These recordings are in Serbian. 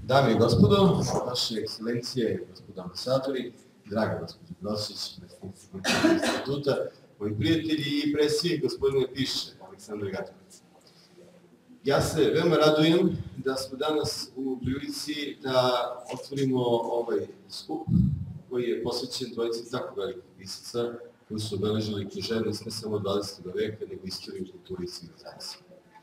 Dame i gospodo, vaše ekscelencije, gospodo ambasadori, draga gospođo Grosić, predstavnici instituta, moji prijatelji i presije gospodine Piše, Aleksandar Gatovac. Ja se veoma radujem da smo danas u prilici da otvorimo ovaj skup koji je posvećen dvojici tako velikih pisaca koji su obeležili književnost ne samo 20. veka, nego istoriju, kulturi i civilizacije.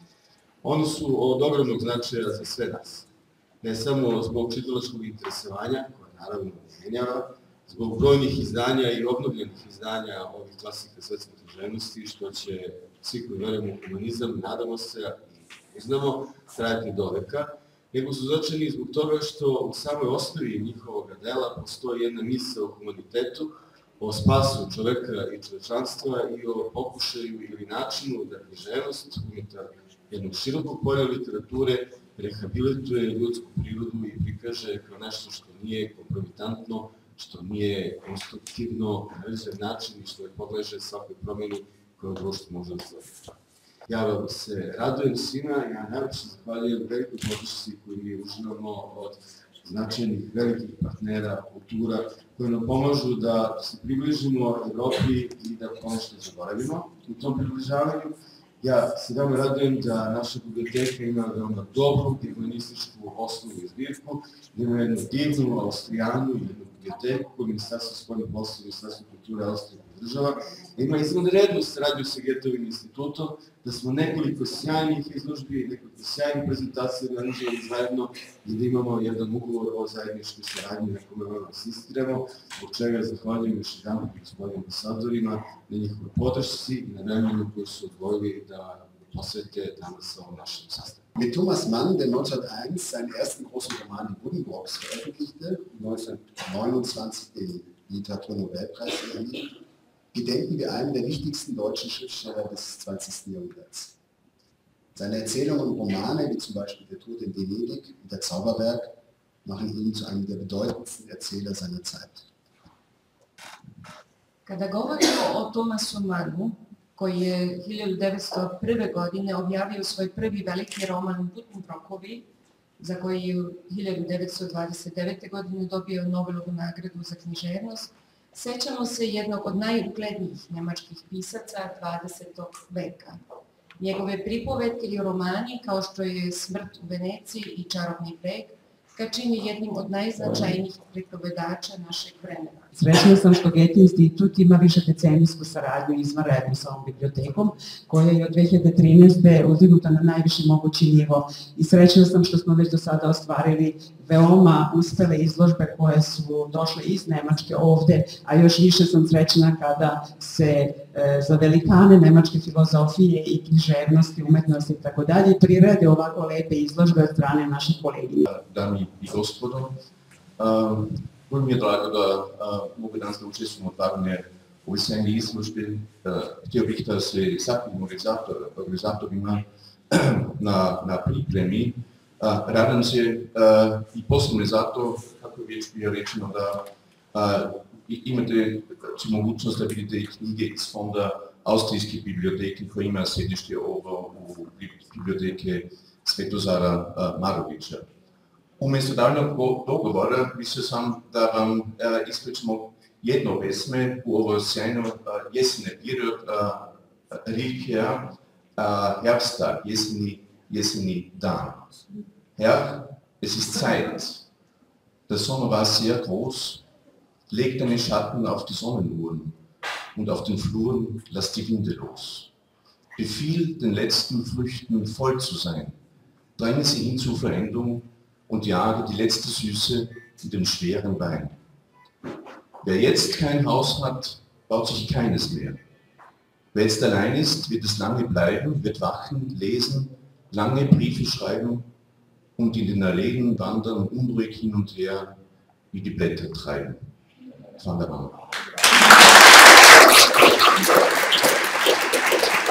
Oni su od ogromnog značaja za sve nas. Ne samo zbog čitalačkog interesovanja, koje naravno menjava, zbog brojnih izdanja i obnovljenih izdanja ovih klasika svetske književnosti, što će svi koji verujemo u humanizam, nadamo se i uznamo, trajati do veka, nego su značajni zbog toga što u samoj osnovi njihovog dela postoji jedna misao o humanitetu, o spasu čoveka i čovečanstva i o pokušaju ili načinu da književnost unutar jednog širokog polja literature rehabilituje ljudsku prirodu i prikaže kao nešto što nije kompromitantno, što nije konstruktivno na određen način i što ne podleže svakoj promeni koju društvo može da stvori. Ja vam se radujem svima, ja najviše zahvaljujem velikoj podršci koju mi uživamo od značajnih velikih partnera, kultura, koji nam pomažu da se približimo Evropi i da ponešto zaboravimo u tom približavanju. Ja se veoma radujem da naša biblioteka ima veoma dobru germanističku osnovu i zbirku, da ima jednu divnu Austrijanu i jednu biblioteku koju Ministarstvo spoljnih poslova i Ministarstvo kulture Austrije podržava, da ima izvanrednu saradnju sa Goetheovim institutom, da smo nekoliko sjajnih izložbi, nekoliko sjajnih prezentacija organizovali zajedno i da imamo jedan ugovor o zajedničkoj saradnji na kome veoma insistiramo, zbog čega zahvaljujem još jedan gospodinu ambasadorima na njihovoj podršci i na vremenu koju su odvojili da posvete danas ovom našem sastanku. Mit Thomas Mann, der 1901 seinen ersten großen Roman Die Buddenbrooks veröffentlichte, 1929 den Literaturnobelpreis erhielt, gedenken wir einem der wichtigsten deutschen Schriftsteller des 20. Jahrhunderts. Seine Erzählungen und Romane, wie zum Beispiel Der Tod in Venedig und Der Zauberberg, machen ihn zu einem der bedeutendsten Erzähler seiner Zeit. Kada govorimo o Thomasu Mannu, koji je 1901. godine objavio svoj prvi veliki roman Buddenbrookovi, za koji je 1929. godine dobio Nobelovu nagradu za književnost, sećamo se jednog od najuglednijih nemačkih pisaca 20. veka. Njegove pripovetke i romani, kao što je Smrt u Veneciji i Čarobni breg, ga čini jednim od najznačajnijih pripovedača našeg vremena. Srećna sam što Goethe institut ima višedecenijsku saradnju izvanrednu sa ovom bibliotekom, koja je od 2013. uzdignuta na najviši mogući nivo i srećna sam što smo već do sada ostvarili veoma uspele izložbe koje su došle iz Nemačke ovde, a još više sam srećna kada se za velikane nemačke filozofije i književnosti, umetnosti i tako dalje prirede ovako lepe izložbe od strane naših kolegija. Dame i gospodo, vrlo mi je drago da mogu danas da učestvujem otvaranje ove sjajne izložbe. Htio bih da se zahvalim organizatorima na pripremi. Radam se i posebno zato, kako je već bio rečeno, da imate mogućnost da vidite knjige iz fonda Austrijske biblioteke koja ima sedište ovo u biblioteke Svetozara Marovića. Umjesto daljnog dogovora, mislio sam da vam ispričamo jedno pesme u ovo sjajno jesene period Rilkea, Herbsttag, jeseni dan. Herr, es ist Zeit. Der Sommer war sehr groß, legt deine Schatten auf die Sonnenuhren und auf den Fluren lass die Winde los. Befiehl den letzten Früchten voll zu sein, dränge sie hin zur Verendung und jage die letzte Süße in den schweren Wein. Wer jetzt kein Haus hat, baut sich keines mehr. Wer jetzt allein ist, wird es lange bleiben, wird wachen, lesen, lange Briefe schreiben und in den Alleen wandern, unruhig hin und her, wie die Blätter treiben. Van der Waal.